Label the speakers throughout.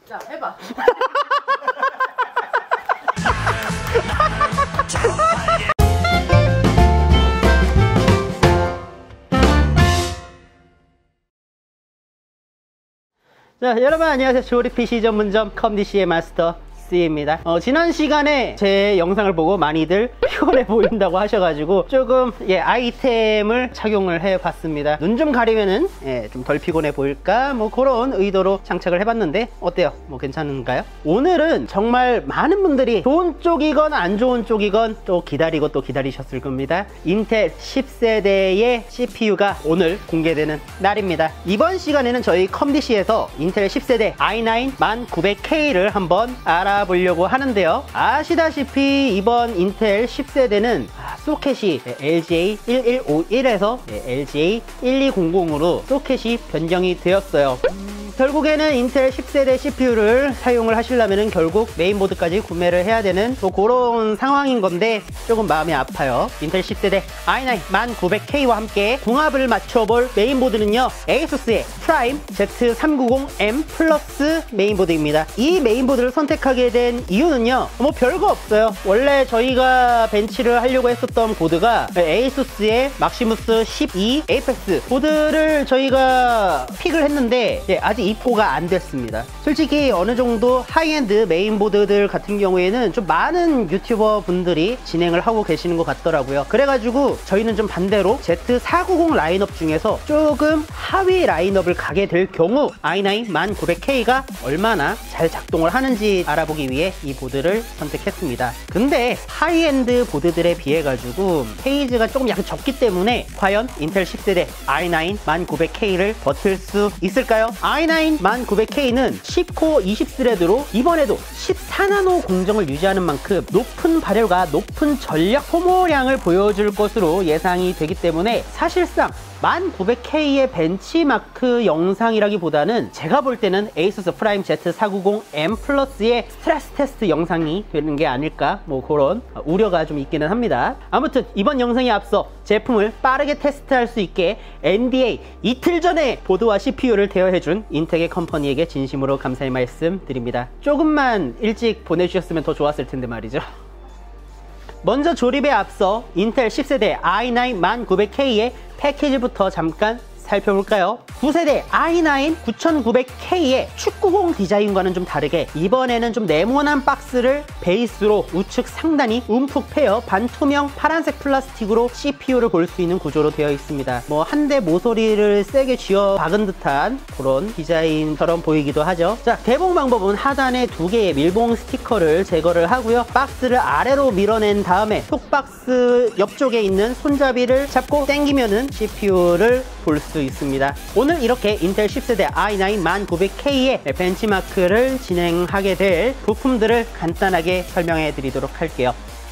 Speaker 1: 자, 해봐. 자, 여러분 안녕하세요. 조립 PC 전문점 컴디씨의 마스터 C입니다. 지난 시간에 제 영상을 보고 많이들 피곤해 보인다고 하셔가지고 조금 아이템을 착용을 해봤습니다. 눈 좀 가리면은 좀 덜 피곤해 보일까 뭐 그런 의도로 장착을 해봤는데 어때요? 뭐 괜찮은가요? 오늘은 정말 많은 분들이 좋은 쪽이건 안 좋은 쪽이건 또 기다리고 또 기다리셨을 겁니다. 인텔 10세대의 CPU가 오늘 공개되는 날입니다. 이번 시간에는 저희 컴디씨에서 인텔 10세대 i9 1900K를 한번 알아보려고 하는데요. 아시다시피 이번 인텔 10세대는 소켓이 LGA1151에서 LGA1200으로 소켓이 변경이 되었어요. 결국에는 인텔 10세대 CPU를 사용을 하시려면 결국 메인보드까지 구매를 해야 되는 또 그런 상황인 건데 조금 마음이 아파요. 인텔 10세대 i9 1900K와 함께 궁합을 맞춰볼 메인보드는요, ASUS의 프라임 Z390M 플러스 메인보드입니다. 이 메인보드를 선택하게 된 이유는요, 뭐 별거 없어요. 원래 저희가 벤치를 하려고 했었던 보드가 ASUS의 막시무스 12 에이펙스 보드를 저희가 픽을 했는데 아직 입고가 안 됐습니다. 솔직히 어느 정도 하이엔드 메인보드들 같은 경우에는 좀 많은 유튜버 분들이 진행을 하고 계시는 것 같더라고요. 그래가지고 저희는 좀 반대로 Z490 라인업 중에서 조금 하위 라인업을 가게 될 경우 i9 1900K가 얼마나 잘 작동을 하는지 알아보기 위해 이 보드를 선택했습니다. 근데 하이엔드 보드들에 비해 가지고 페이지가 조금 약간 적기 때문에 과연 인텔 10세대 i9 1900K를 버틸 수 있을까요? i9 1900K는 10코어 20스레드로 이번에도 14나노 공정을 유지하는 만큼 높은 발열과 높은 전력 소모량을 보여줄 것으로 예상이 되기 때문에 사실상 1900K의 벤치마크 영상이라기보다는 제가 볼 때는 ASUS 프라임 Z490M 플러스의 스트레스 테스트 영상이 되는 게 아닐까 뭐 그런 우려가 좀 있기는 합니다. 아무튼 이번 영상에 앞서 제품을 빠르게 테스트할 수 있게 NDA 이틀 전에 보드와 CPU를 대여해준 인텍의 컴퍼니에게 진심으로 감사의 말씀 드립니다. 조금만 일찍 보내주셨으면 더 좋았을 텐데 말이죠. 먼저 조립에 앞서 인텔 10세대 i9 1900K의 패키지부터 잠깐 살펴볼까요? 9세대 i9 9900K의 축구공 디자인과는 좀 다르게 이번에는 좀 네모난 박스를 베이스로 우측 상단이 움푹 패여 반투명 파란색 플라스틱으로 CPU를 볼 수 있는 구조로 되어 있습니다. 뭐 한 대 모서리를 세게 쥐어 박은 듯한 그런 디자인처럼 보이기도 하죠. 자, 개봉 방법은 하단에 두 개의 밀봉 스티커를 제거를 하고요. 박스를 아래로 밀어낸 다음에 톡박스 옆쪽에 있는 손잡이를 잡고 당기면은 CPU를 볼 수 있습니다. 오늘 이렇게 인텔 10세대 i9 1900K의 벤치마크를 진행하게 될 부품들을 간단하게 설명해 드리도록 할게요.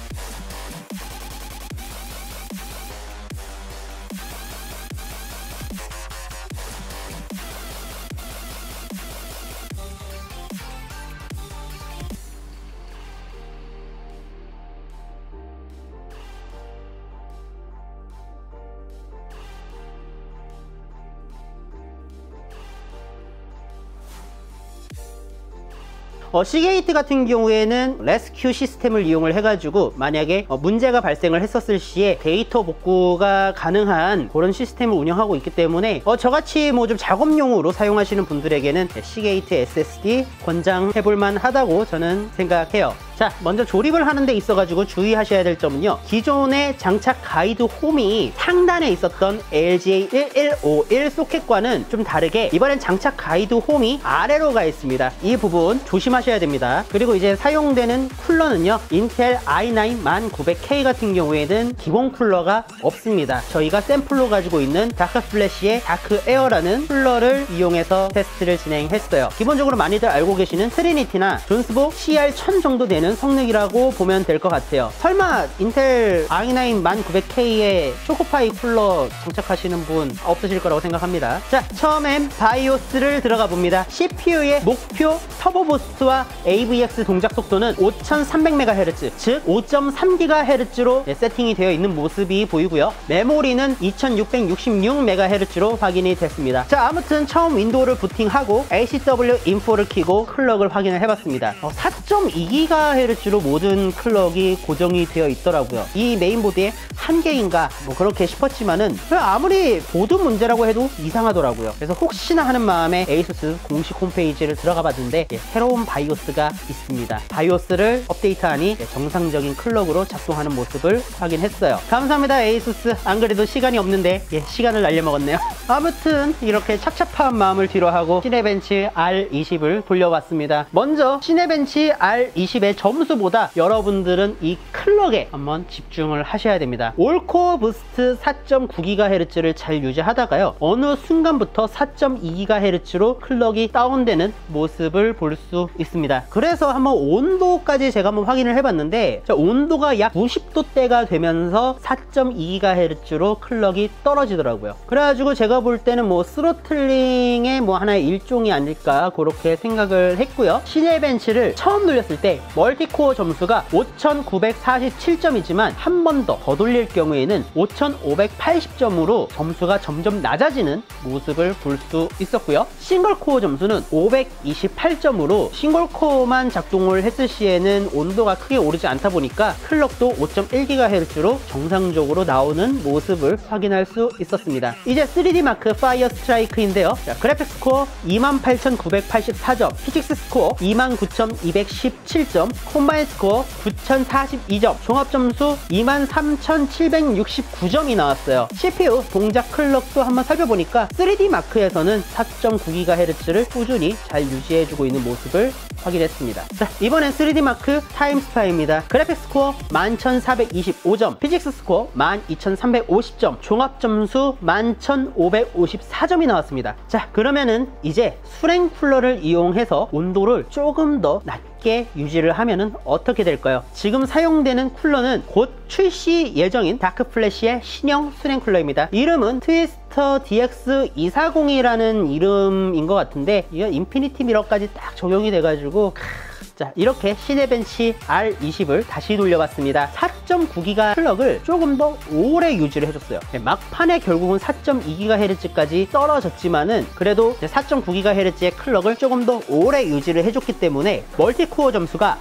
Speaker 1: 시게이트 같은 경우에는 레스큐 시스템을 이용을 해가지고 만약에 문제가 발생을 했었을 시에 데이터 복구가 가능한 그런 시스템을 운영하고 있기 때문에 저같이 뭐 좀 작업용으로 사용하시는 분들에게는 시게이트 SSD 권장해볼만 하다고 저는 생각해요. 자, 먼저 조립을 하는 데 있어가지고 주의하셔야 될 점은요, 기존의 장착 가이드 홈이 상단에 있었던 LGA1151 소켓과는 좀 다르게 이번엔 장착 가이드 홈이 아래로 가 있습니다. 이 부분 조심하셔야 됩니다. 그리고 이제 사용되는 쿨러는요, 인텔 i9 1900K 같은 경우에는 기본 쿨러가 없습니다. 저희가 샘플로 가지고 있는 다크플래시의 다크에어라는 쿨러를 이용해서 테스트를 진행했어요. 기본적으로 많이들 알고 계시는 트리니티나 존스복 CR1000 정도 되는 있는 성능이라고 보면 될 것 같아요. 설마 인텔 i9 1900K에 초코파이 쿨러 장착하시는 분 없으실 거라고 생각합니다. 자, 처음엔 바이오스를 들어가 봅니다. CPU의 목표 터보 부스트와 AVX 동작 속도는 5300MHz, 즉 5.3GHz로 세팅이 되어 있는 모습이 보이고요. 메모리는 2666MHz로 확인이 됐습니다. 자, 아무튼 처음 윈도우를 부팅하고 ACW 인포를 켜고 클럭을 확인을 해봤습니다. 4.2GHz로 모든 클럭이 고정이 되어 있더라고요. 이 메인보드에 한 개인가 뭐 그렇게 싶었지만은 아무리 보드 문제라고 해도 이상하더라고요. 그래서 혹시나 하는 마음에 에이수스 공식 홈페이지를 들어가 봤는데 새로운 바이오스가 있습니다. 바이오스를 업데이트하니 정상적인 클럭으로 작동하는 모습을 확인했어요. 감사합니다, 에이수스. 안 그래도 시간이 없는데 시간을 날려먹었네요. 아무튼 이렇게 착잡한 마음을 뒤로하고 시네벤치 R20을 돌려봤습니다. 먼저 시네벤치 R20의 점수보다 여러분들은 이 클럭에 한번 집중을 하셔야 됩니다. 올코어 부스트 4.9GHz를 잘 유지하다가요, 어느 순간부터 4.2GHz로 클럭이 다운되는 모습을 볼 수 있습니다. 그래서 한번 온도까지 제가 한번 확인을 해봤는데, 온도가 약 90도대가 되면서 4.2GHz로 클럭이 떨어지더라고요. 그래가지고 제가 볼 때는 뭐 스로틀링의 뭐 하나의 일종이 아닐까 그렇게 생각을 했고요. 시네벤치를 처음 돌렸을 때 멀티코어 점수가 5947점이지만 한 번 더 돌릴 경우에는 5580점으로 점수가 점점 낮아지는 모습을 볼 수 있었고요. 싱글코어 점수는 528점으로 싱글코어만 작동을 했을 시에는 온도가 크게 오르지 않다 보니까 클럭도 5.1GHz로 정상적으로 나오는 모습을 확인할 수 있었습니다. 이제 3D 마크 파이어 스트라이크인데요. 자, 그래픽스 스코어 28984점, 피직스 스코어 29217점, 콤바인 스코어 9042점, 종합 점수 23769점이 나왔어요. CPU 동작 클럭도 한번 살펴보니까 3D 마크에서는 4.9GHz를 꾸준히 잘 유지해주고 있는 모습을 확인했습니다. 자, 이번엔 3D 마크 타임스파이입니다. 그래픽스 스코어 11425점, 피직스 스코어 12350점, 종합 점수 11554점이 나왔습니다. 자, 그러면은 이제 수냉 쿨러를 이용해서 온도를 조금 더 낮게 유지를 하면은 어떻게 될까요? 지금 사용되는 쿨러는 곧 출시 예정인 다크플래시의 신형 수냉 쿨러입니다. 이름은 트위스터 DX240이라는 이름인 것 같은데, 이거 인피니티 미러까지 딱 적용이 돼가지고 자, 이렇게 시네벤치 R20을 다시 돌려봤습니다. 4.9GHz 클럭을 조금 더 오래 유지를 해줬어요. 막판에 결국은 4.2GHz까지 떨어졌지만은 그래도 4.9GHz의 클럭을 조금 더 오래 유지를 해줬기 때문에 멀티코어 점수가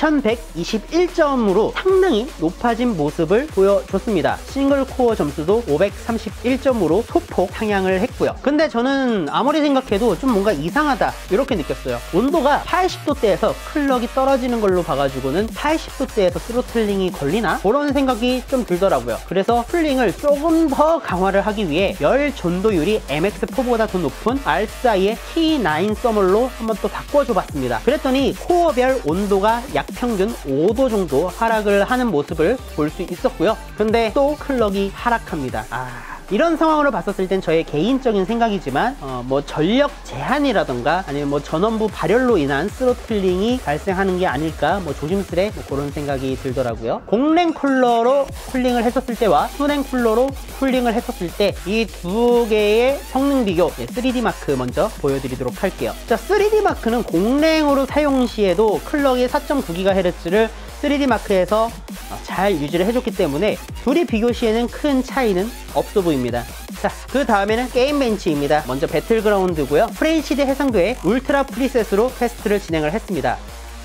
Speaker 1: 6121점으로 상당히 높아진 모습을 보여줬습니다. 싱글코어 점수도 531점으로 소폭 상향을 했고요. 근데 저는 아무리 생각해도 좀 뭔가 이상하다 이렇게 느꼈어요. 온도가 80도대에서 클럭이 떨어지는 걸로 봐가지고는 80도대에서 스로틀링이 걸리나? 그런 생각이 좀 들더라고요. 그래서 쿨링을 조금 더 강화를 하기 위해 열 전도율이 MX4보다 더 높은 R4의 T9 서멀로 한번 또 바꿔줘 봤습니다. 그랬더니 코어별 온도가 약 평균 5도 정도 하락을 하는 모습을 볼 수 있었고요. 근데 또 클럭이 하락합니다. 이런 상황으로 봤었을 땐 저의 개인적인 생각이지만 뭐 전력 제한이라던가 아니면 뭐 전원부 발열로 인한 스로틀링이 발생하는 게 아닐까 뭐 조심스레 뭐 그런 생각이 들더라고요. 공랭 쿨러로 쿨링을 했었을 때와 수냉 쿨러로 쿨링을 했었을 때 이 두 개의 성능 비교 3D 마크 먼저 보여드리도록 할게요. 자, 3D 마크는 공랭으로 사용 시에도 클럭이 4.9GHz를 3D 마크에서 잘 유지를 해줬기 때문에 둘이 비교 시에는 큰 차이는 없어 보입니다. 자, 그 다음에는 게임 벤치입니다. 먼저 배틀그라운드고요. FHD 해상도의 울트라 프리셋으로 테스트를 진행을 했습니다.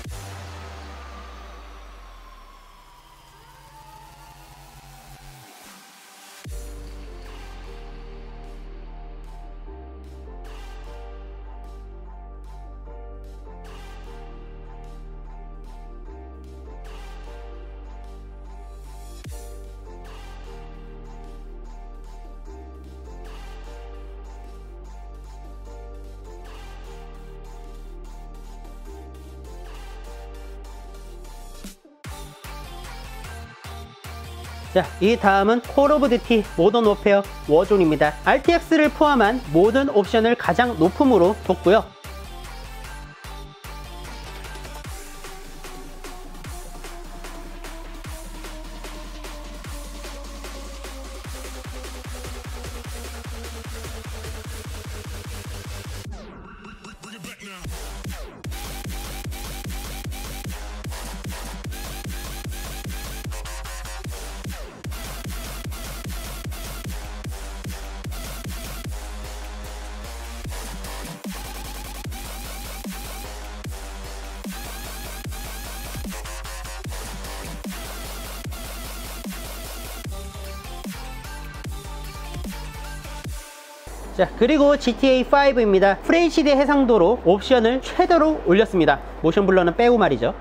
Speaker 1: 자, 이 다음은 콜 오브 듀티 모던 워페어 워존입니다. RTX를 포함한 모든 옵션을 가장 높음으로 뒀고요. 자, 그리고 GTA 5입니다. FHD 해상도로 옵션을 최대로 올렸습니다. 모션 블러는 빼고 말이죠.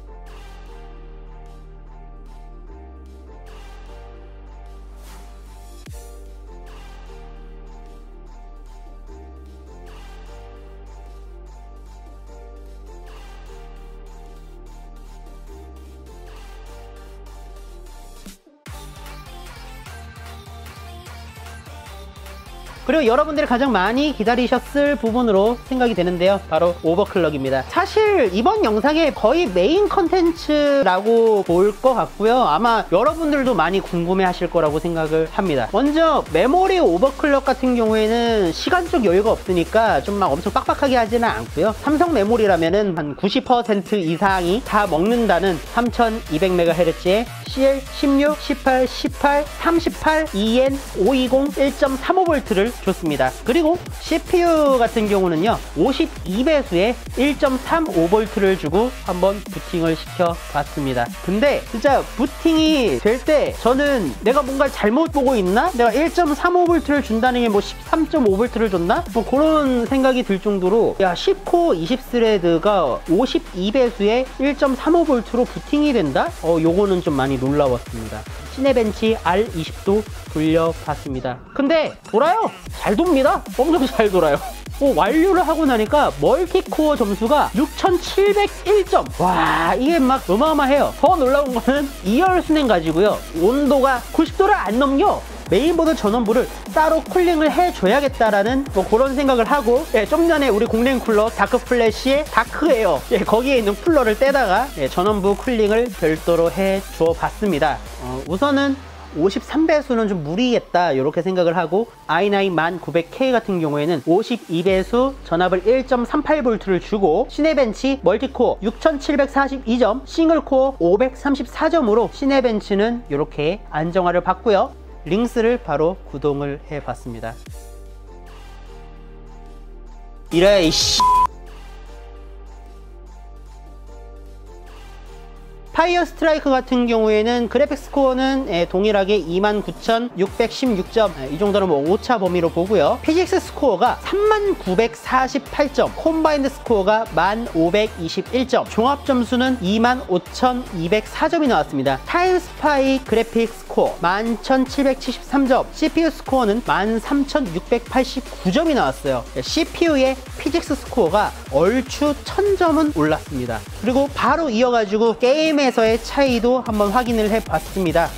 Speaker 1: 그리고 여러분들이 가장 많이 기다리셨을 부분으로 생각이 되는데요, 바로 오버클럭입니다. 사실 이번 영상의 거의 메인 컨텐츠라고 볼 것 같고요. 아마 여러분들도 많이 궁금해 하실 거라고 생각을 합니다. 먼저 메모리 오버클럭 같은 경우에는 시간적 여유가 없으니까 좀 막 엄청 빡빡하게 하지는 않고요. 삼성 메모리라면은 한 90% 이상이 다 먹는다는 3200MHz의 CL16, 18, 18, 38, EN 520 1.35V를 줬습니다. 그리고 CPU 같은 경우는요 52배수의 1.35V를 주고 한번 부팅을 시켜봤습니다. 근데 진짜 부팅이 될 때 저는 내가 뭔가 잘못 보고 있나? 내가 1.35V를 준다는 게 뭐 13.5V를 줬나? 뭐 그런 생각이 들 정도로, 야, 10코어 20스레드가 52배수의 1.35V로 부팅이 된다? 요거는 좀 많이 놀라웠습니다. 시네벤치 R20도 돌려봤습니다. 근데 돌아요! 잘 돕니다. 엄청 잘 돌아요. 완료를 하고 나니까 멀티코어 점수가 6701점. 와, 이게 막 어마어마해요. 더 놀라운 거는 2열 순행 가지고요 온도가 90도를 안 넘겨. 메인보드 전원부를 따로 쿨링을 해줘야겠다라는 뭐 그런 생각을 하고, 좀 전에 우리 공랭 쿨러 다크플래시의 다크에어, 거기에 있는 쿨러를 떼다가 전원부 쿨링을 별도로 해줘 봤습니다. 우선은 53배수는 좀 무리겠다 이렇게 생각을 하고, i9 1900K 같은 경우에는 52배수 전압을 1.38V를 주고 시네벤치 멀티코어 6742점, 싱글코어 534점으로 시네벤치는 이렇게 안정화를 받고요. 링스를 바로 구동을 해봤습니다. 이래 이씨. 파이어 스트라이크 같은 경우에는 그래픽 스코어는 동일하게 29,616점, 이 정도는 뭐 5차 범위로 보고요. 피직스 스코어가 39,948점, 콤바인드 스코어가 1,521점, 종합 점수는 25,204점이 나왔습니다. 타임스파이 그래픽 스코어 11,773점, CPU 스코어는 13,689점이 나왔어요. CPU의 피직스 스코어가 얼추 1000점은 올랐습니다. 그리고 바로 이어가지고 게임에서의 차이도 한번 확인을 해봤습니다.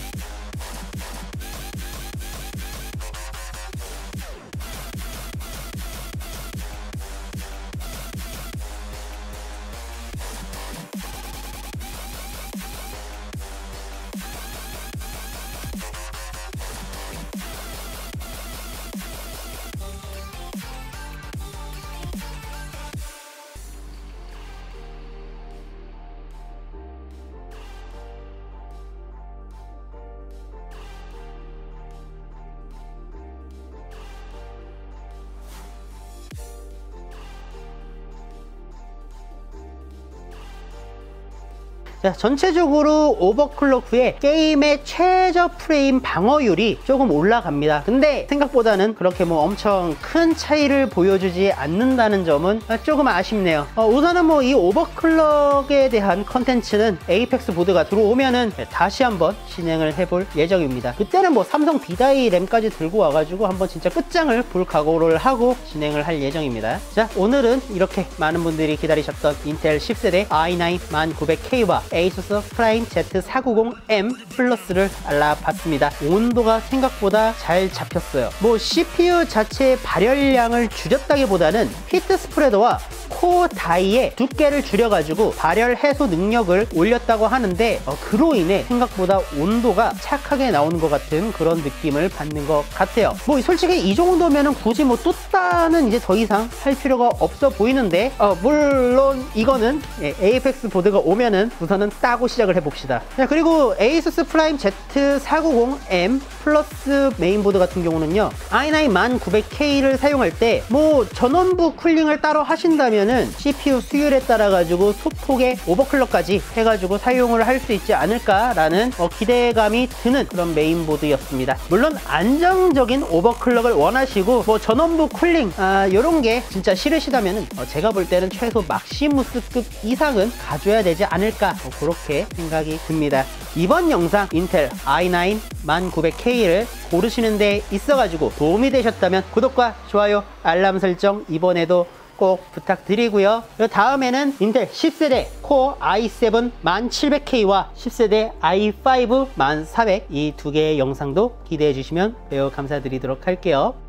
Speaker 1: 자, 전체적으로 오버클럭 후에 게임의 최저 프레임 방어율이 조금 올라갑니다. 근데 생각보다는 그렇게 뭐 엄청 큰 차이를 보여주지 않는다는 점은 조금 아쉽네요. 우선은 뭐 이 오버클럭에 대한 컨텐츠는 에이펙스 보드가 들어오면은 다시 한번 진행을 해볼 예정입니다. 그때는 뭐 삼성 비다이 램까지 들고 와가지고 한번 진짜 끝장을 볼 각오를 하고 진행을 할 예정입니다. 자, 오늘은 이렇게 많은 분들이 기다리셨던 인텔 10세대 i9 1900K와 ASUS 프라임 Z490M 플러스를 알아봤습니다. 온도가 생각보다 잘 잡혔어요. 뭐 CPU 자체의 발열량을 줄였다기보다는 히트 스프레더와 코어 다이의 두께를 줄여가지고 발열 해소 능력을 올렸다고 하는데, 그로 인해 생각보다 온도가 착하게 나오는 것 같은 그런 느낌을 받는 것 같아요. 뭐 솔직히 이 정도면은 굳이 뭐 뚜따는 이제 더 이상 할 필요가 없어 보이는데, 물론 이거는 에이펙스 보드가 오면은 우선은 따고 시작을 해봅시다. 자, 그리고 ASUS 프라임 Z490M 플러스 메인보드 같은 경우는요 i9 1900K를 사용할 때 뭐 전원부 쿨링을 따로 하신다면 되면은 CPU 수율에 따라 가지고 소폭의 오버클럭까지 해가지고 사용을 할 수 있지 않을까라는 기대감이 드는 그런 메인보드였습니다. 물론 안정적인 오버클럭을 원하시고 뭐 전원부 쿨링 이런 게 진짜 싫으시다면은 제가 볼 때는 최소 막시무스급 이상은 가져야 되지 않을까 그렇게 생각이 듭니다. 이번 영상 인텔 i9 1900K를 고르시는 데 있어가지고 도움이 되셨다면 구독과 좋아요, 알람 설정 이번에도 꼭 부탁드리고요. 다음에는 인텔 10세대 코어 i7 1700K와 10세대 i5 1400 이 두 개의 영상도 기대해 주시면 매우 감사드리도록 할게요.